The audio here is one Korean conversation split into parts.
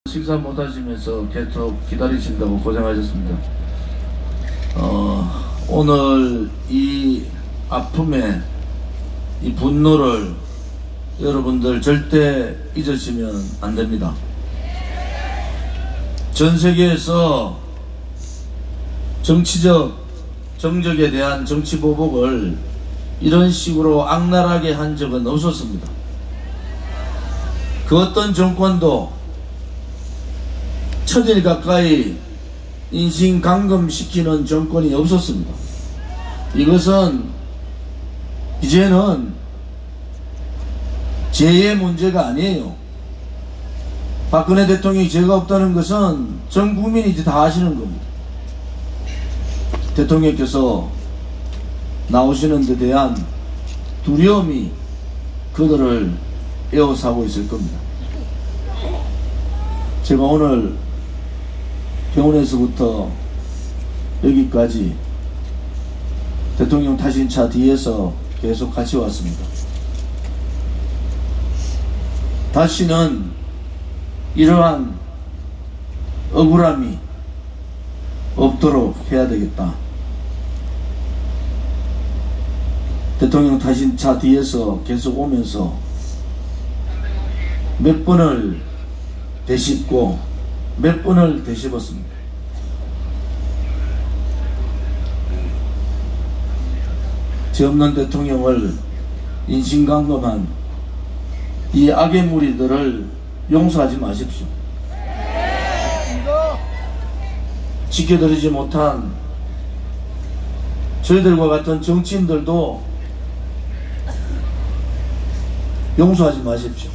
식사 못하시면서 계속 기다리신다고 고생하셨습니다. 오늘 이 아픔에 이 분노를 여러분들 절대 잊으시면 안 됩니다. 전 세계에서 정치적 정적에 대한 정치 보복을 이런 식으로 악랄하게 한 적은 없었습니다. 그 어떤 정권도 천일 가까이 인신 감금시키는 정권이 없었습니다. 이것은 이제는 죄의 문제가 아니에요. 박근혜 대통령이 죄가 없다는 것은 전 국민이 이제 다 아시는 겁니다. 대통령께서 나오시는 데 대한 두려움이 그들을 에워싸고 있을 겁니다. 제가 오늘 병원에서부터 여기까지 대통령 타신차 뒤에서 계속 같이 왔습니다. 다시는 이러한 억울함이 없도록 해야 되겠다. 대통령 타신차 뒤에서 계속 오면서 몇 번을 되씹고 몇 번을 되씹었습니다. 죄 없는 대통령을 인신감금한 이 악의 무리들을 용서하지 마십시오. 지켜드리지 못한 저희들과 같은 정치인들도 용서하지 마십시오.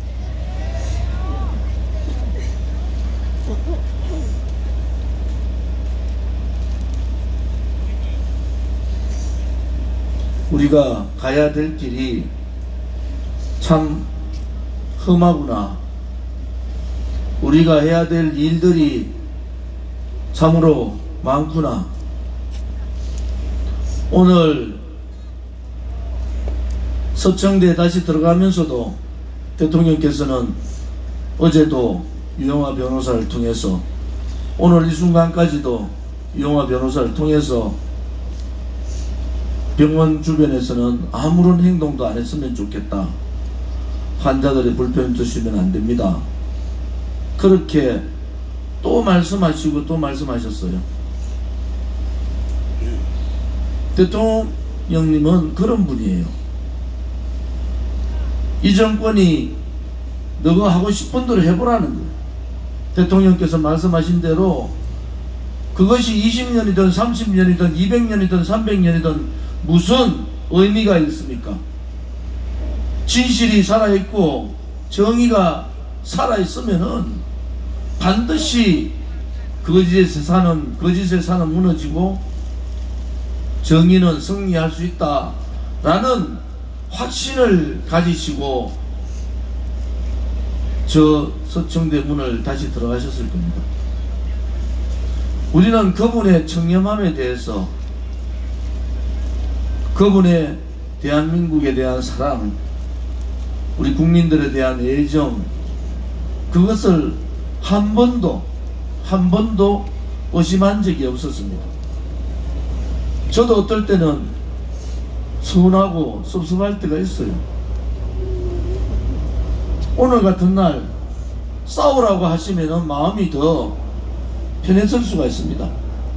우리가 가야 될 길이 참 험하구나. 우리가 해야 될 일들이 참으로 많구나. 오늘 서청대에 다시 들어가면서도 대통령께서는 어제도 유영하 변호사를 통해서 오늘 이 순간까지도 유영하 변호사를 통해서 병원 주변에서는 아무런 행동도 안 했으면 좋겠다. 환자들의 불편 드시면 안 됩니다. 그렇게 또 말씀하시고 또 말씀하셨어요. 대통령님은 그런 분이에요. 이 정권이 너가 하고 싶은 대로 해보라는 거예요. 대통령께서 말씀하신 대로 그것이 20년이든 30년이든 200년이든 300년이든 무슨 의미가 있습니까? 진실이 살아있고 정의가 살아있으면은 반드시 거짓의 세상은 무너지고 정의는 승리할 수 있다라는 확신을 가지시고 저 서청대 문을 다시 들어가셨을 겁니다. 우리는 그분의 청렴함에 대해서, 그분의 대한민국에 대한 사랑, 우리 국민들에 대한 애정, 그것을 한 번도 의심한 적이 없었습니다. 저도 어떨 때는 서운하고 섭섭할 때가 있어요. 오늘 같은 날 싸우라고 하시면 마음이 더 편해질 수가 있습니다.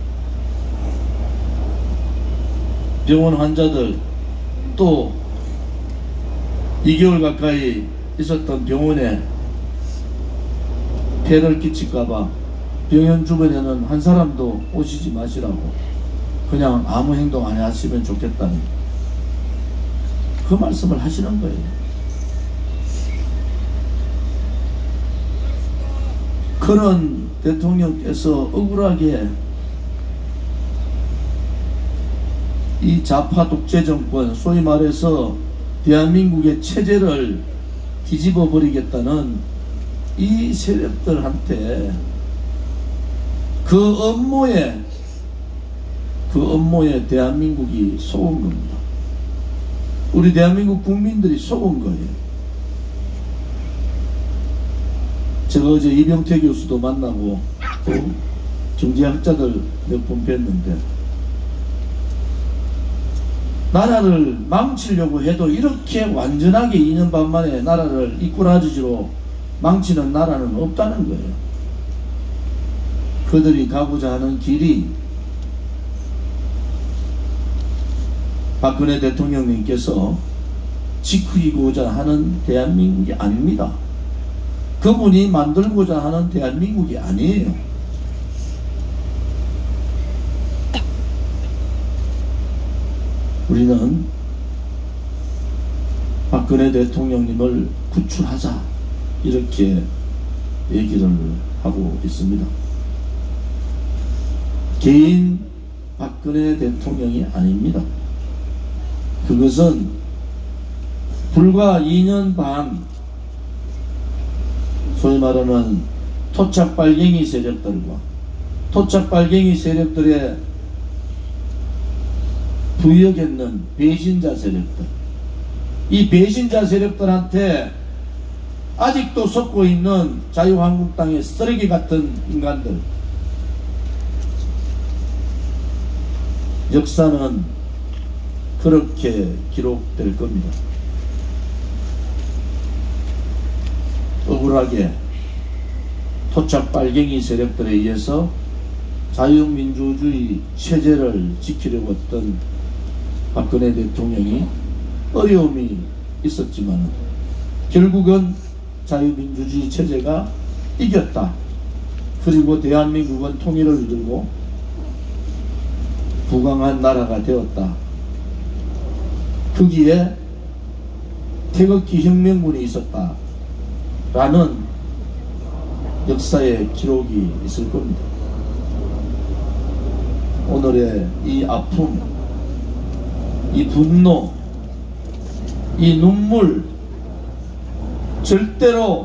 병원 환자들, 또 2개월 가까이 있었던 병원에 폐를 끼칠까봐 병원 주변에는 한 사람도 오시지 마시라고, 그냥 아무 행동 안 하시면 좋겠다는 그 말씀을 하시는 거예요. 그런 대통령께서 억울하게 이 좌파 독재 정권, 소위 말해서 대한민국의 체제를 뒤집어 버리겠다는 이 세력들한테 그 업무에 대한민국이 속은 겁니다. 우리 대한민국 국민들이 속은 거예요. 제가 어제 이병태 교수도 만나고 또 경제학자들 몇 분 뵀는데, 나라를 망치려고 해도 이렇게 완전하게 2년 반 만에 나라를 이꾸라지로 망치는 나라는 없다는 거예요. 그들이 가고자 하는 길이 박근혜 대통령님께서 지키고자 하는 대한민국이 아닙니다. 그분이 만들고자 하는 대한민국이 아니에요. 우리는 박근혜 대통령님을 구출하자, 이렇게 얘기를 하고 있습니다. 개인 박근혜 대통령이 아닙니다. 그것은 불과 2년 반 소위 말하는 토착발갱이 세력들과 토착발갱이 세력들의 부역했는 배신자 세력들, 이 배신자 세력들한테 아직도 속고 있는 자유한국당의 쓰레기 같은 인간들, 역사는 그렇게 기록될 겁니다. 억울하게 토착발갱이 세력들에 의해서 자유민주주의 체제를 지키려고 했던 박근혜 대통령이 어려움이 있었지만 결국은 자유민주주의 체제가 이겼다. 그리고 대한민국은 통일을 이루고 부강한 나라가 되었다. 거기에 태극기 혁명군이 있었다 라는 역사의 기록이 있을 겁니다. 오늘의 이 아픔, 이 분노, 이 눈물 절대로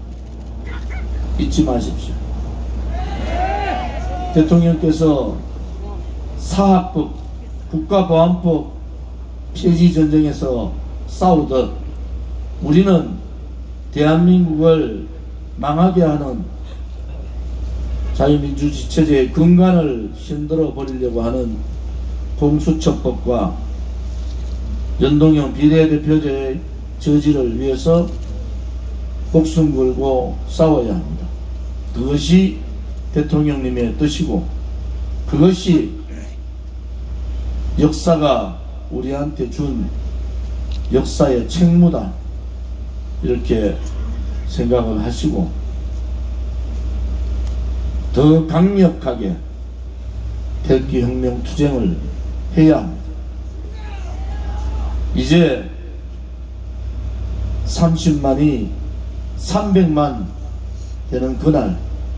잊지 마십시오. 대통령께서 사학법, 국가보안법 폐지 전쟁에서 싸우듯 우리는 대한민국을 망하게 하는 자유민주주의 체제의 근간을 흔들어 버리려고 하는 공수처법과 연동형 비례대표제의 저지를 위해서 목숨 걸고 싸워야 합니다. 그것이 대통령님의 뜻이고 그것이 역사가 우리한테 준 역사의 책무다, 이렇게 생각을 하시고 더 강력하게 태극기혁명 투쟁을 해야 합니다. 이제 30만이 300만 되는 그날,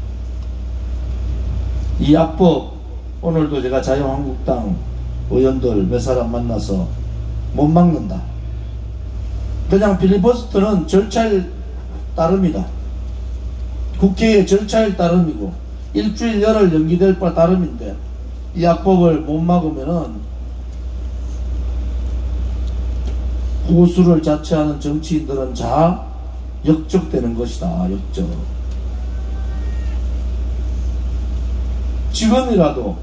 이 악법, 오늘도 제가 자유한국당 의원들 몇 사람 만나서 못 막는다. 그냥 필리버스터는 절차에 따릅니다. 국회의 절차에 따름이고 일주일 열흘 연기될 바 따름인데 이 악법을 못 막으면은 보수를 자처하는 정치인들은 역적되는 것이다. 역적. 지금이라도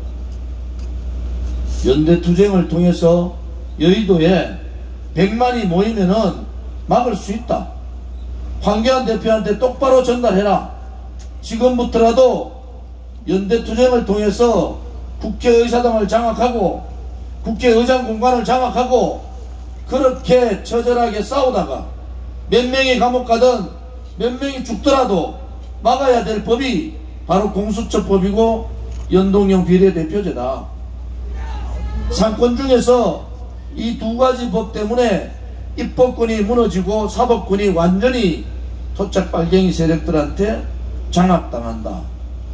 연대투쟁을 통해서 여의도에 100만이 모이면은 막을 수 있다. 황교안 대표한테 똑바로 전달해라. 지금부터라도 연대투쟁을 통해서 국회의사당을 장악하고 국회의장 공간을 장악하고 그렇게 처절하게 싸우다가 몇 명이 감옥 가든 몇 명이 죽더라도 막아야 될 법이 바로 공수처법이고 연동형 비례대표제다. 상권 중에서 이 두 가지 법 때문에 입법권이 무너지고 사법권이 완전히 토착발갱이 세력들한테 장악당한다.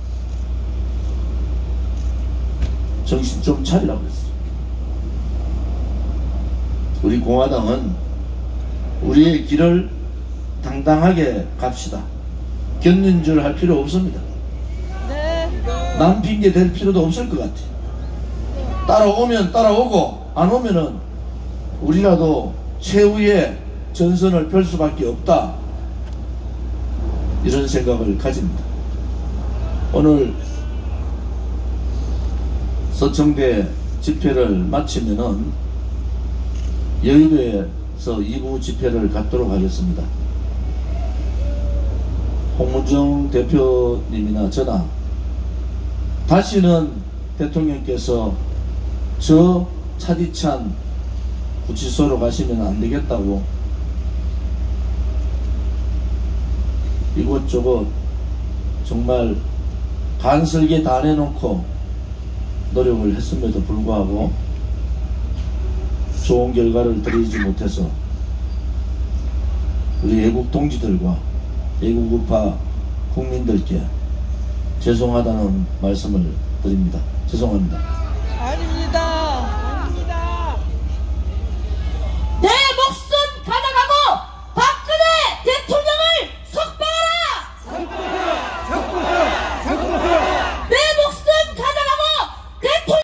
정신 좀 차리라고 했어. 우리 공화당은 우리의 길을 당당하게 갑시다. 견눈질 할 필요 없습니다. 남 핑계 댈 필요도 없을 것 같아. 따라오면 따라오고 안 오면은 우리라도 최후의 전선을 펼 수밖에 없다. 이런 생각을 가집니다. 오늘 서청대 집회를 마치면은 여의도에서 2부 집회를 갖도록 하겠습니다. 홍문정 대표님이나 저나 다시는 대통령께서 저 차디찬 구치소로 가시면 안 되겠다고 이곳저곳 정말 간설계 다 내놓고 노력을 했음에도 불구하고 좋은 결과를 드리지 못해서 우리 애국 동지들과 애국우파 국민들께 죄송하다는 말씀을 드립니다. 죄송합니다.